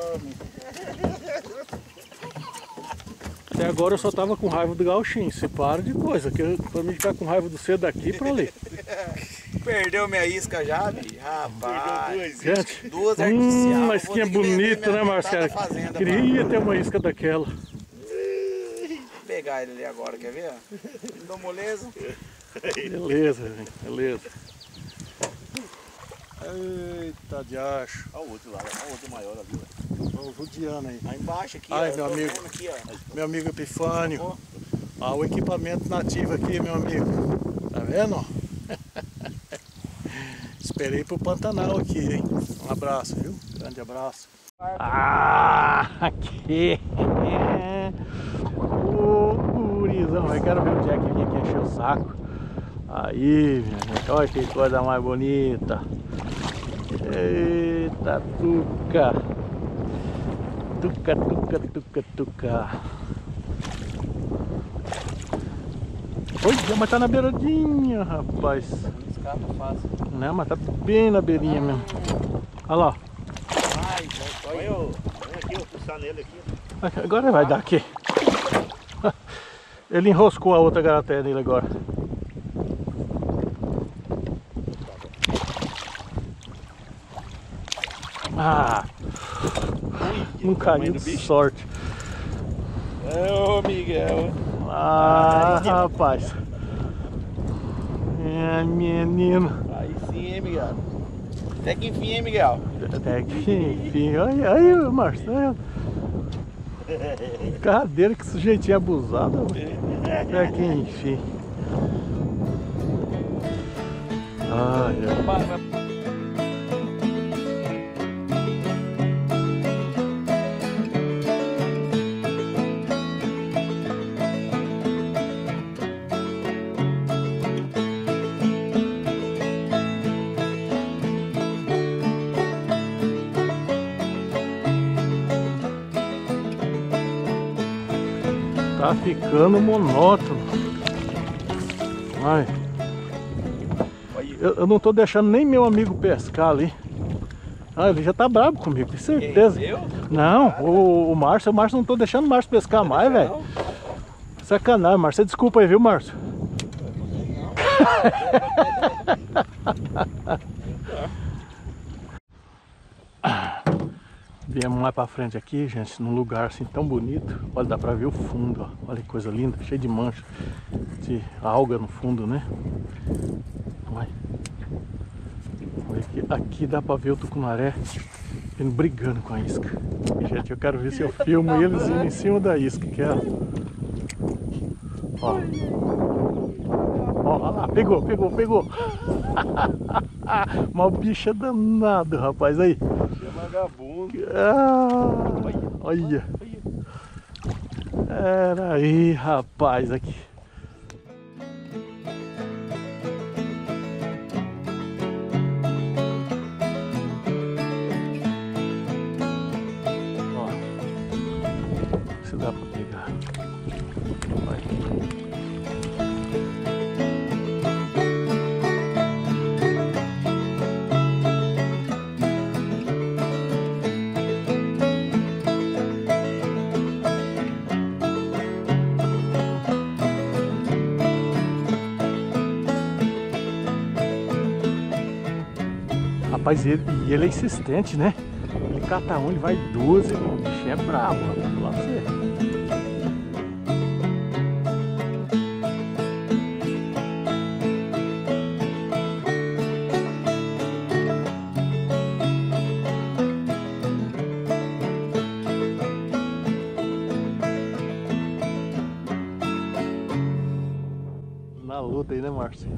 Até agora eu só tava com raiva do gauchinho. Se para de coisa, que eu, pra mim ficar com raiva do cedo daqui pra ali. Perdeu minha isca já, bicho. Rapaz. Gente, Duas hum, artificiais. uma isquinha bonita, né, Marcelo? Queria ter uma isca daquela. Vou pegar ele ali agora, quer ver? Ele dá moleza. Beleza, gente, beleza. Eita, de acho. Olha o outro lá, olha o outro maior ali. Olha o judiano aí. Lá embaixo aqui, Ai, ó. meu Eu tô amigo. vendo Aqui, ó. Meu amigo Epifânio. Ah, o equipamento nativo aqui, meu amigo. Tá vendo? Esperei pro Pantanal aqui, hein? Um abraço, viu? Grande abraço. Ah, aqui. Ô, gurizão. Eu quero ver o Jack vir aqui encher o saco. Aí, minha gente. Olha que coisa mais bonita. Eita, tuca. Tuca, tuca, tuca, tuca. Olha, mas tá na beiradinha, rapaz. Não escapa fácil. Não, mas tá bem na beirinha mesmo. Olha lá. Ai, Olha eu, vem aqui, eu vou puxar nele aqui. Agora vai dar aqui. Ele enroscou a outra garateia dele agora. Ah, um carinho de sorte. É, ô Miguel. Ah, rapaz. É, menino. Aí sim, hein, Miguel. Até que enfim, hein, Miguel. Até que enfim. Olha aí, Marcelo. Cadeira, que sujeitinho abusado. Até que enfim. Ai, ai. Tá ficando monótono. Ai. Eu, eu não tô deixando nem meu amigo pescar ali. Ah, ele já tá bravo comigo, com certeza. Eu? Não, o, o Márcio, o Márcio não tô deixando o Márcio pescar mais, velho. Sacanagem, Márcio. Desculpa aí, viu, Márcio? Viemos mais pra frente aqui, gente, num lugar assim tão bonito. Olha, dá pra ver o fundo, ó. Olha que coisa linda, cheio de mancha de alga no fundo, né? Olha, Olha aqui, aqui dá pra ver o tucunaré indo brigando com a isca. E, gente, eu quero ver se eu filmo eles indo em cima da isca, quero. Ó. Ó, olha lá, pegou, pegou, pegou. Mas o bicho é danado, rapaz, aí. Vagabundo. Ah, olha. Era aí, rapaz, aqui. Ó, se dá pra pegar. Vai. Rapaz, ele, e ele é insistente, né? Ele cata um, ele vai duas e o bichinho é brabo, rapaz, vou falar pra você. Na luta aí, né, Márcio?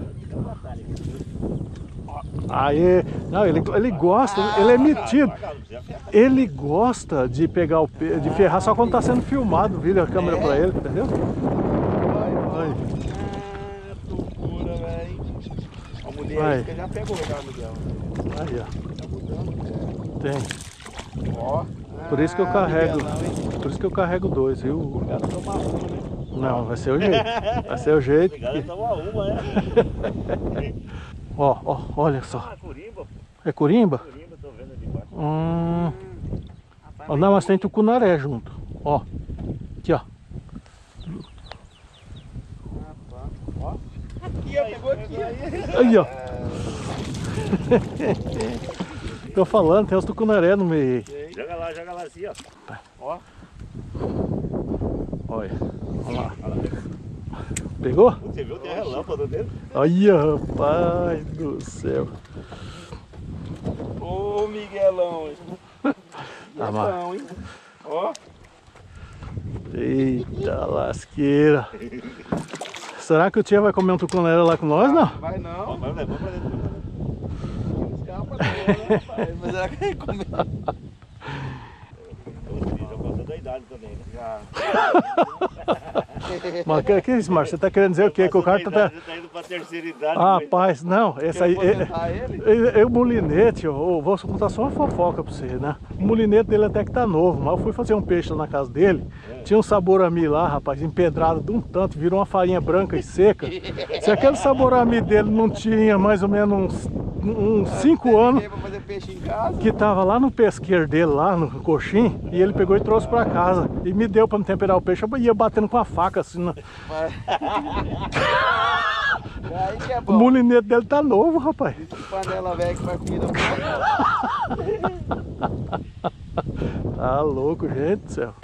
Aí, não, ele, ele gosta, ele é metido. Ele gosta de pegar o pe... de ferrar só quando tá sendo filmado, vira a câmera pra ele, entendeu? Ai. Loucura, velho. A mulher que já pegou já, Miguel. Aí, ó. Tem. Ó. Por isso que eu carrego. Por isso que eu carrego dois, viu? Não, vai ser o jeito. Vai ser o jeito. Que... Ó, ó, olha só. É corimba? Hum... Oh, não, mas tem tucunaré junto. Ó. Aqui, ó. Aqui, ó, pegou aqui. Aí, ó. Tô falando, tem os tucunaré no meio. Joga lá, joga lá assim, ó. Ó. Olha, vamos lá. Pegou? Você viu? Tem a relâmpada dele. Olha, rapaz do céu. Ô, Miguelão. Miguelão, hein? Ó. Eita lasqueira. Será que o tio vai comer um tucunaré lá com nós, não? Vai não. Mas levou pra dentro do Escapa não, né, rapaz? Mas será que ele come? Já passou da idade também, né? Já. Mas que, que isso, Márcio? Você tá querendo dizer o quê? Que o cara tá... Tá indo pra terceira idade. Ah, rapaz, não, esse aí... É, é, é o molinete, eu vou contar só uma fofoca pra você, né? O molinete dele até que tá novo, mas eu fui fazer um peixe lá na casa dele, é. Tinha um saborami lá, rapaz, empedrado de um tanto, virou uma farinha branca e seca. Se aquele saborami dele não tinha mais ou menos uns, uns cinco anos, que tava lá no pesqueiro dele, lá no coxim, e ele pegou e trouxe pra casa, e me deu pra me temperar o peixe, eu ia batendo com a faca assim, né? Aí que é bom. O molinete dele tá novo, rapaz. Panela velha que vai comida. Tá louco, gente do céu.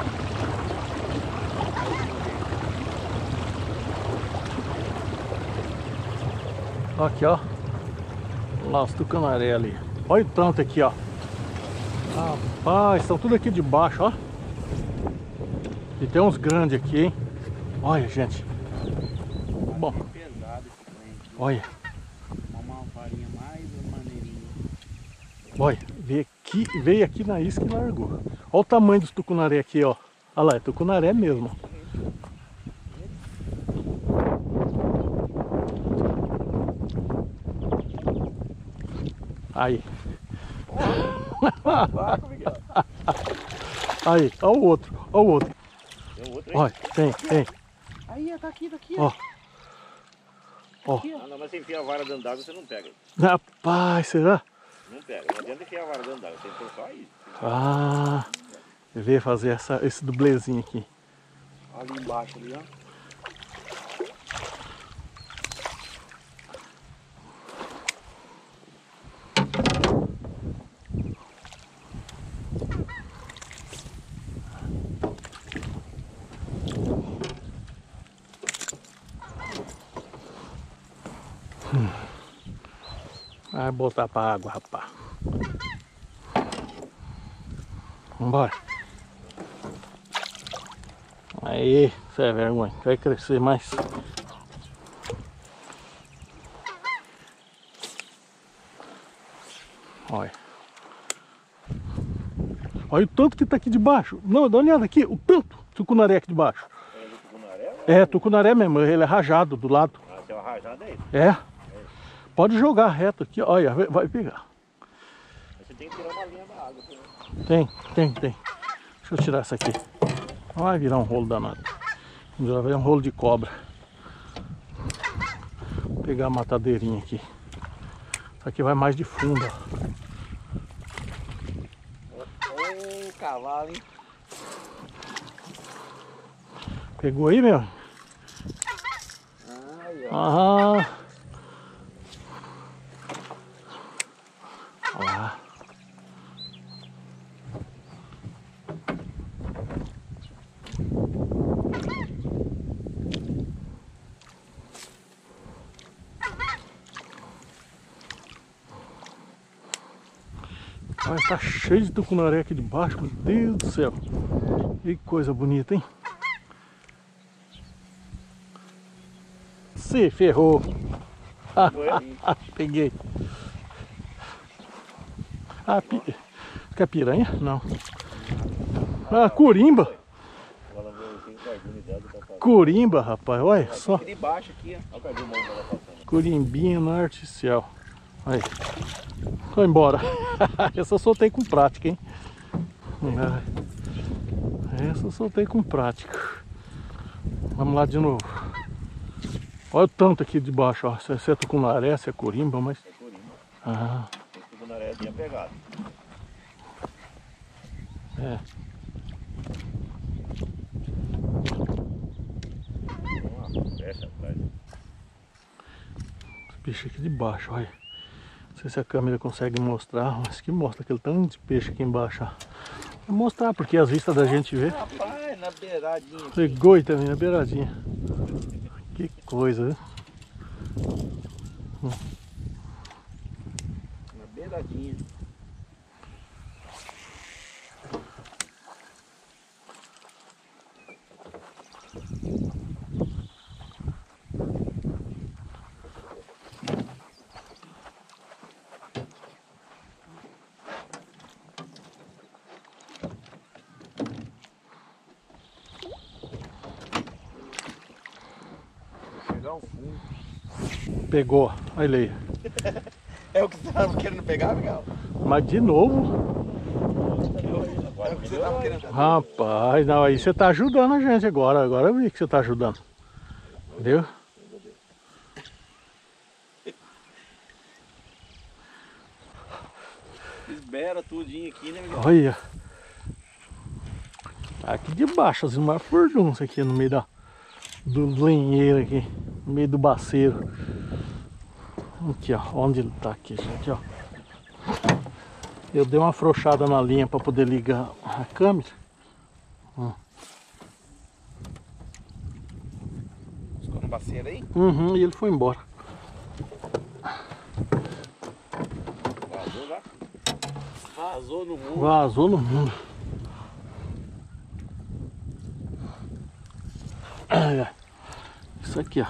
Aqui, ó. Lá os tucunaré ali. Olha o tanto aqui, ó. Rapaz, estão tudo aqui de baixo, ó. E tem uns grandes aqui, hein. Olha, gente. Bom. Olha. Uma farinha mais maneirinha. Olha, veio aqui, veio aqui na isca e largou. Olha o tamanho dos tucunaré aqui, ó. Olha lá, é tucunaré mesmo. Aí. Aí, olha o outro, olha o outro. Tem outro aí? Olha, tem, tem. Aí, tá aqui, tá aqui. Ó. Ó. Ah, não, mas se enfia a vara dentro d'água, você não pega. Rapaz, será? Não pega, não adianta enfiar a vara dentro d'água, tem que pôr só isso. Ah, eu veio fazer essa, esse dublezinho aqui. Ali embaixo, ali, ó. Hum. Vai botar pra água, rapaz. Vambora. Aí, você é vergonha. Vai crescer mais. Olha. Olha o tanto que tá aqui de baixo. Não, dá uma olhada aqui. O tanto tucunaré aqui de baixo. É tucunaré? É, tucunaré mesmo. Ele é rajado do lado. Ah, tem uma rajada aí. É. Pode jogar reto aqui. Olha, vai pegar. Você tem que tirar uma linha da água também. Tem, tem, tem. Deixa eu tirar essa aqui. Vai virar um rolo danado. Já vai um rolo de cobra. Vou pegar a matadeirinha aqui. Essa aqui vai mais de fundo, ó. Ô, cavalo, hein? Pegou aí, meu? Aí, ó. Ah. Rapaz, tá cheio de tucunaré aqui de baixo, meu Deus do céu. Que coisa bonita, hein? Se ferrou. Peguei. Ah, pi... que é piranha? Não. Ah, corimba. Corimba, rapaz, olha só. De baixo aqui, ó. Corimbinha no artificial. Aí. Foi embora. Essa eu soltei com prática, hein? Essa eu soltei com prática. Vamos lá de novo. Olha o tanto aqui de baixo, ó. Se é tucunaré, se é corimba, mas... É corimba. Ah. Esse tucunaré tinha pegado. É. Fecha atrás. Esse bicho aqui de baixo, olha. Não sei se a câmera consegue mostrar, mas que mostra aquele tanto de peixe aqui embaixo, ó. Vou mostrar, porque as vistas da gente vê. Rapaz, na beiradinha. Pegou e também na beiradinha. Que coisa, viu? Na beiradinha. Pegou, olha ele aí. É o que você tava querendo pegar, Miguel? Mas de novo? É o que você tava querendo pegar. Rapaz, não, aí você tá ajudando a gente agora. Agora eu vi que você tá ajudando. Entendeu? Esbera tudinho aqui, né, Miguel? Olha. Aqui de baixo, assim, uma furdunça aqui no meio da, do lenheiro aqui. No meio do baceiro. Aqui, ó. Onde ele tá aqui, gente, ó. Eu dei uma afrouxada na linha para poder ligar a câmera. Hum. Ficou no baceiro aí? Uhum, e ele foi embora. Vazou lá? Vazou no mundo. Vazou no mundo. Isso aqui, ó.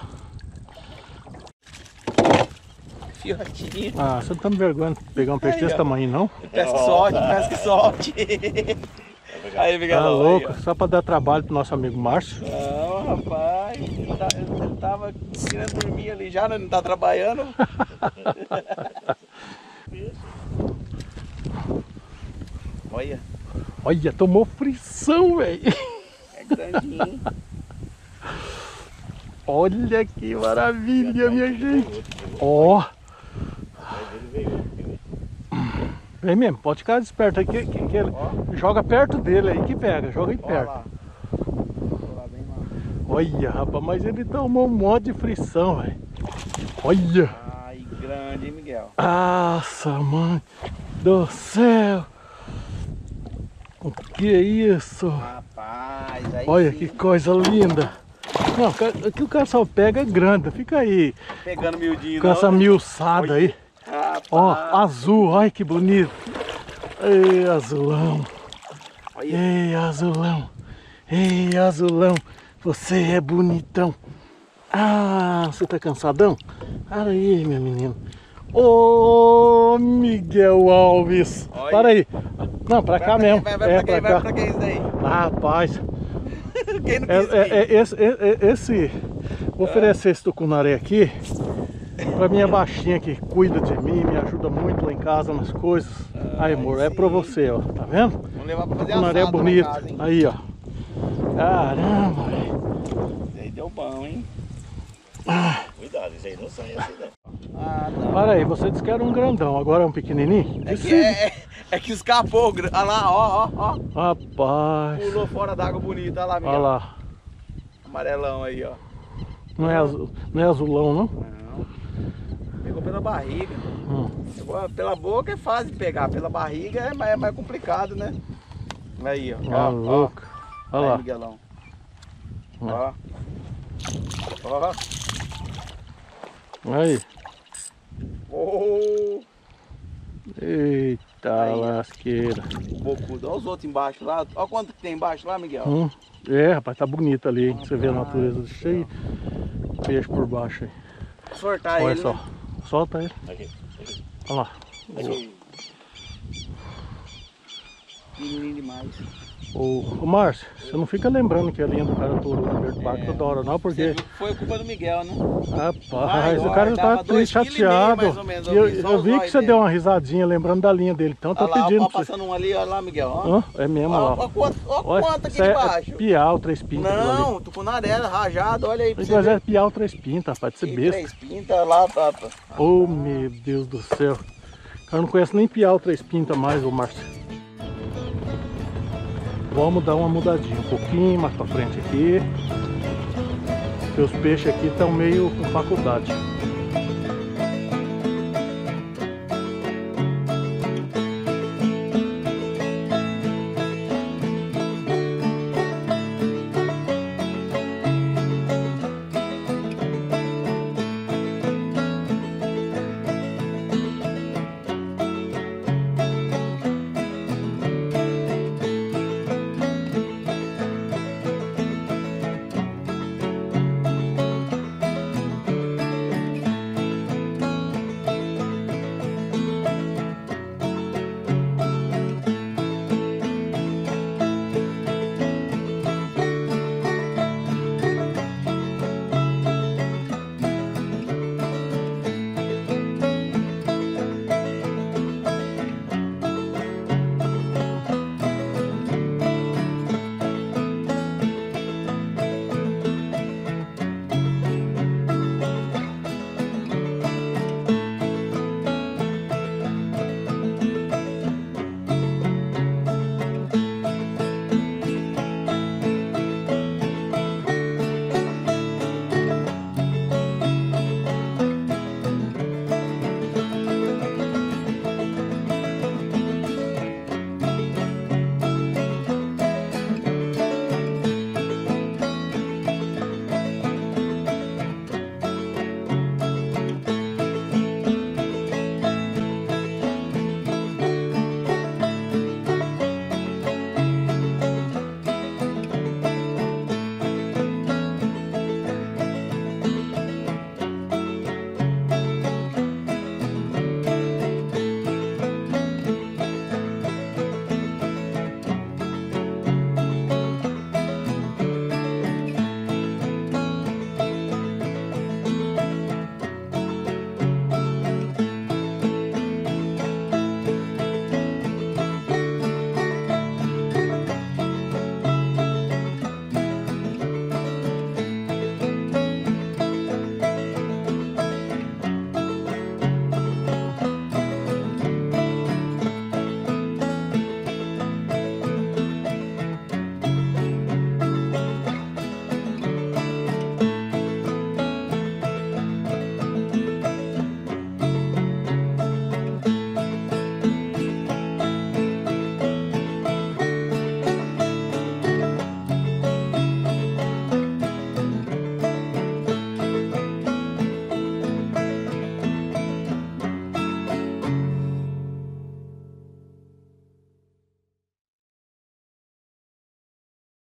Fiotinho. Ah, você não tá me vergonha de pegar um peixe Aí, desse ó. tamanho, não? Pesca que sorte, pesca que sorte. Aí, Miguel. Tá louco, só pra dar trabalho pro nosso amigo Márcio. Não, rapaz. Ele, tá, ele tava querendo dormir ali já, né? Não tá trabalhando. Olha. Olha, tomou frição, velho. É grandinho. Olha que maravilha, minha gente. Ó. Vem mesmo, pode ficar desperto aí que, que, que ele joga perto dele aí que pega, joga aí perto. Lá. Lá bem lá. Olha, rapaz, mas ele tomou um monte de frição, velho. Olha. Ai, grande, hein, Miguel? Nossa, mãe do céu. O que é isso? Rapaz, aí Olha sim. que coisa linda. Não, o que o cara só pega é grande, fica aí Pegando miudinho, com não, essa né? miuçada aí. Rapaz. Ó, azul, olha que bonito. Ei, azulão. Olha. Ei, azulão. Ei, azulão. Você é bonitão. Ah, você tá cansadão? Para aí, meu menino. Ô, Miguel Alves. Olha. Para aí. Não, pra Vai cá pra mesmo. quem? Vai, vai É, pra quem? pra Vai cá. pra quem isso aí? Rapaz. Quem não É, quis é, vir? é, esse, é, é, esse, vou oferecer esse tucunaré aqui pra minha baixinha que cuida de mim, me ajuda muito lá em casa nas coisas. Aí, amor, é pra você, ó, tá vendo? Vamos levar pra fazer Tucunaré assado lá em bonito. casa, hein? Aí, ó. Caramba, velho. Esse aí deu bom, hein? Cuidado, isso aí não sai assim, não. Ah, não. Para aí, você disse que era um grandão, agora é um pequenininho? É que, é, é, é que escapou. gra- Olha lá, ó, ó, ó. Rapaz, Pulou fora d'água bonita. Olha lá, Miguel. olha lá. Amarelão aí, ó. Não é, azul, não é azulão, não? Não. Pegou pela barriga. Hum. Pegou pela boca é fácil de pegar. Pela barriga é mais, é mais complicado, né? Aí, ó. Ah, ó, louco. ó. Olha Aí, lá. Miguelão. Hum. Ó. Ó. Aí. Oh. Eita. Eita lasqueira. Bocudo. Olha os outros embaixo lá. Olha quanto que tem embaixo lá, Miguel. Hum. É, rapaz, tá bonito ali, hein? Você vê a natureza cheia de peixe por baixo aí. Soltar Olha ele, só. né? Solta ele. Aqui, aqui. Olha lá. Pequenininho demais. Ô, ô Márcio, você não fica lembrando que a linha do cara atorou na beira do barco toda hora, não, porque... Você viu que foi culpa do Miguel, né? Rapaz, Maior, o cara dava tá dois triste, quilos e meio, chateado. mais ou menos, E eu, eu vi, só eu os vi que olhos você dele. deu uma risadinha lembrando da linha dele, então eu tô Olha lá, pedindo ó, pra você... passando um ali, olha lá, Miguel. Ó. Hã? É mesmo, Olha, olha lá. olha quanto, olha Olha, quanto aqui isso é- debaixo. É piau, três pintas. Não, tucunaré, rajado, olha aí pra você Mas é ver. piau, três pintas, rapaz, de ser Tem besta. três pintas lá, tá, tá. Oh, meu Deus do céu. O cara não conhece nem piau, três pintas mais, ô Márcio. Vamos dar uma mudadinha, um pouquinho mais pra frente aqui. Porque os peixes aqui estão meio com faculdade.